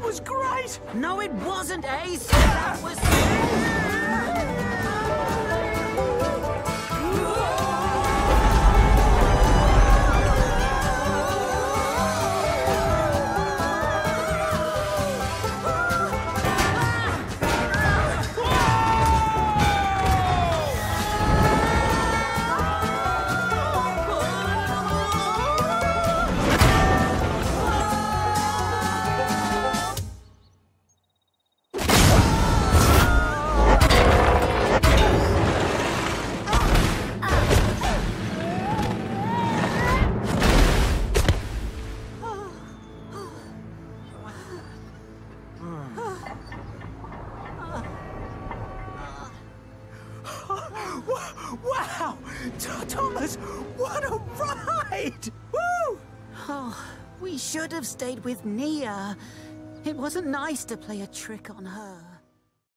was great! No, it wasn't, Ace! That was... Wow! Thomas, what a ride! Woo! Oh, we should have stayed with Nia. It wasn't nice to play a trick on her.